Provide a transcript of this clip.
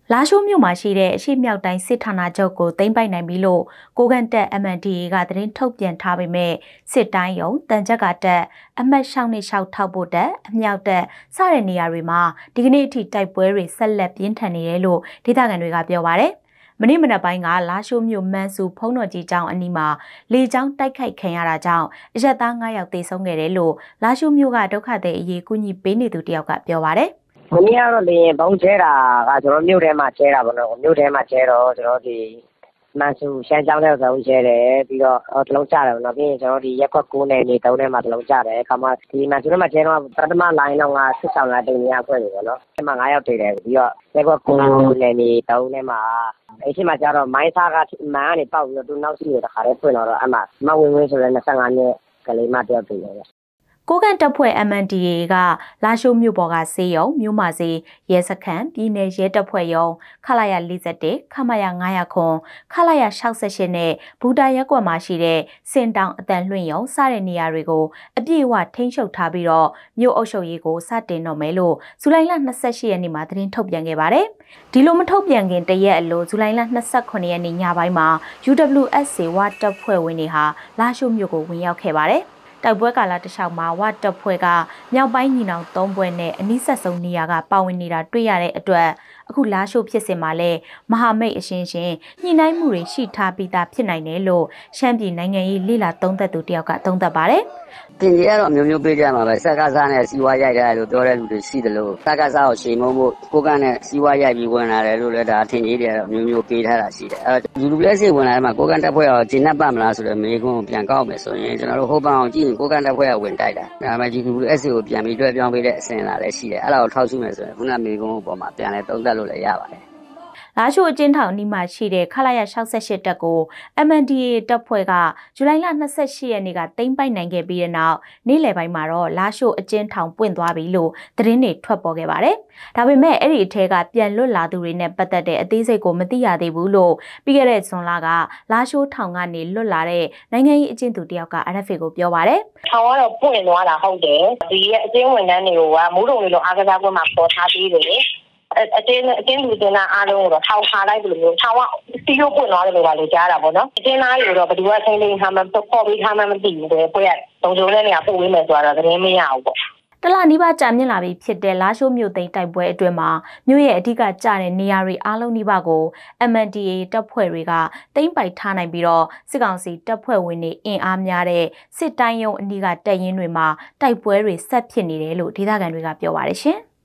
လာရှိုးမြို့မှာရှိတဲ့အရှိမြောက်တိုင်းစစ်ဌာနချုပ်ကိုသိမ်းပိုက်နိုင်ပြီလို့ကိုကန်တက် MNDAA ကသတင်းထုတ်ပြန်ထားပေမဲ့စစ်တိုင်းရုံတန်ကြက်ကတက်အမှတ်626ထောက်ဖို့တက်အမြောက်တက်စတဲ့နေရာတွေမှာဒီကနေ့အထိတိုက်ပွဲတွေဆက်လက်ပြင်းထန်နေတယ်လို့ဒေသခံတွေကပြောပါတယ်။မနေ့မနက်ပိုင်းကလာရှိုးမြို့မန်းစုဖုံးတော်ကြီးကျောင်းအနီးမှာလေကြောင်းတိုက်ခိုက်ခံရတာကြောင့်အရက်သား9ယောက်သေဆုံးခဲ့တယ်လို့လာရှိုးမြို့ကဒုက္ခသည်အရေးကူညီပေးနေသူတယောက်ကပြောပါတယ်။မနေ့ကတော့လေရင်ပေါင်းကျဲတာကကျွန်တော်မြို့ထဲမှာကျဲတာပေါ့နော်မြို့ထဲမှာကျဲတော့ကျွန်တော်ဒီမန်ဆူရှမ်းကျောင်းထဲကိုကျဲတယ်ပြီးတော့တလုံးကျတယ်ပေါ့နော်ပြီးရင်ကျွန်တော်ဒီရက်ကွက်9နယ်မြေ3ထဲမှာတလုံးကျတယ်ခါမှဒီမန်ဆူထဲမှာကျဲတော့ပထမလိုင်းတော့ကစစ်ဆောင်လာတင်နေရအဖွဲ့တွေပေါ့နော်အဲ့မှာ9ယောက်တည်တယ်ပြီးတော့ရက်ကွက်9နယ်မြေ3ထဲမှာအဲ့ဒီမှာကျတော့မိုင်းစားကမန်ကနေပေါက်ပြီးတော့သူနောက်ရှိရတဲ့ခါလေးဖွင့်တော့အဲ့မှာမဝင်းဝင်းဆိုတဲ့25နှစ်ကလေးမတယောက်တည်တယ်ကိုကန်တပ်ဖွဲ့ MNDAA ကလာရှိုးမြို့ပေါ်ကစေးရုံမြို့မစေးရဲစခန်းပြည်နယ်ရဲတပ်ဖွဲ့ရုံခလာရ41ခမရ900ခွန်ခလာရ68နဲ့ဘူတာရက်ကွက်မှာရှိတဲ့စင်တောင်အတန်လွှင့်ရုံစတဲ့နေရာတွေကိုအပြည့်အဝထိန်းချုပ်ထားပြီးတော့မြို့အုပ်ချုပ်ရေးကိုစတင်တော့မယ်လို့ဇူလိုင်လ28ရက်နေ့မှာသတင်းထုတ်ပြန်ခဲ့ပါတယ်။ဒီလိုမထုတ်ပြန်ခင်တရက်အလိုဇူလိုင်လ28ရက်နေ့ညပိုင်းမှာ UWSA ဝတပ်ဖွဲ့ဝင်တွေဟာလာရှိုးမြို့ကိုဝင်ရောက်ခဲ့ပါတယ်။တိုက်ပွဲကာလတစ်လျှောက်မှာဝတပ်ဖွဲ့ကမြောက်ပိုင်းညီနောင်3ဘွဲ့နဲ့အနီးဆက်ဆုံးနေရာကပါဝင်နေတာတွေ့ရတဲ့အတွက်အခုလာရှိုးဖြစ်စဉ်မှာလည်းမဟာမိတ်အရှင်ရှင်ညှိနှိုင်းမှုတွေရှိထားပြီးသားဖြစ်နိုင်တယ်လို့ရှမ်းပြည်နိုင်ငံရေးလေလာသုံးသက်သူတယောက်ကသုံးသပ်ပါတယ်တင်ကြီးကတော့မျိုးမျိုးပေးကြမှာပဲစက်ကစားနဲ့စီဝါရိုက်တယ်လို့ပြောတဲ့လူတွေရှိတယ်လို့စက်ကစားကိုရှေမုံဖို့ကိုကနဲ့စီဝါရိုက်ပြီးဝင်လာတယ်လို့လည်းဒါထင်ကြီးတယ်မျိုးမျိုးပေးထားတာရှိတယ်အဲလူလူလက်စီဝင်လာတယ်မှာကိုကန်တက်ဖွဲ့ရောဂျင်းနှက်ပတ်မလားဆိုတော့မေကွန်းကိုပြန်ကောက်မယ်ဆိုရင်ကျွန်တော်တို့ဟိုပန်အောင်ကြည့်ရင်ကိုကန်တက်ဖွဲ့ကဝင်တိုက်တာဒါပေမဲ့ဒီလူလူလက်စီကိုပြန်ပြီးတွဲပြောင်းပေးတဲ့အစဉ်လာလည်းရှိတယ်အဲ့ဒါကိုထောက်ရှုမယ်ဆိုရင်ခုနမေကွန်းအပေါ်မှာပြန်လဲသုံးသပ်လို့လည်းရပါတယ်လာရှိုးအကျဉ်းထောင်နီးမှာရှိတဲ့ခလာရ68တက်ကို MNDAA တပ်ဖွဲ့ကဇူလိုင်လ28ရက်နေ့ကသိမ်းပိုက်နိုင်ခဲ့ပြီးတဲ့နောက်နေ့လယ်ပိုင်းမှာတော့လာရှိုးအကျဉ်းထောင်ပွင့်သွားပြီလို့သတင်းတွေထွက်ပေါ်ခဲ့ပါတယ်။ဒါပေမဲ့အဲ့ဒီအထက်ကပြန်လွတ်လာသူတွေနဲ့ပတ်သက်တဲ့အသေးစိတ်ကိုမသိရသေးဘူးလို့ပြီးခဲ့တဲ့ဇွန်လကလာရှိုးထောင်ကနေလွတ်လာတဲ့နိုင်ငံရေးအကျဉ်းသူတယောက်က RFA ကိုပြောပါတယ်။ထောင်ကတော့ပွင့်သွားတာဟုတ်တယ်။ဒီရဲ့အကျဉ်းဝန်ထမ်းတွေကမိုးတုံတွေလိုအားကစားကွင်းမှာပေါ်ထားသေးတယ်လေ။အတင်းလူတင်တာအားလုံးကိုတော့ထောင်ခါလိုက်လို့မျိုးထောင်ကစီးရုပ်ပွင့်သွားတယ်လို့ပါလို့ကြားတာပေါ့နော်အတင်းသားတွေတော့ဘယ်သူကထိန်းသိမ်းထားမှပေါ်ပြီးထားမှမသိဘူးပဲဖွဲ့ရတုံတုံနဲ့နေရာပို့ဝေးမယ်ဆိုတော့သတင်းမရဘူးပေါ့တလနီးပါးကြာမြင့်လာပြီးဖြစ်တဲ့လာရှိုးမြို့သိမ်းတိုက်ပွဲအတွင်းမှာမြို့ရဲ့အဓိကကျတဲ့နေရာတွေအားလုံးနီးပါးကို MNDAA တပ်ဖွဲ့တွေကသိမ်းပိုက်ထားနိုင်ပြီးတော့စစ်ကောင်စီတပ်ဖွဲ့ဝင်တွေအင်အားများတဲ့စစ်တိုင်းရုံးအနီးကတပ်ရင်းတွေမှာတိုက်ပွဲတွေဆက်ဖြစ်နေတယ်လို့ဒေသခံတွေကပြောပါတယ်ရှင်။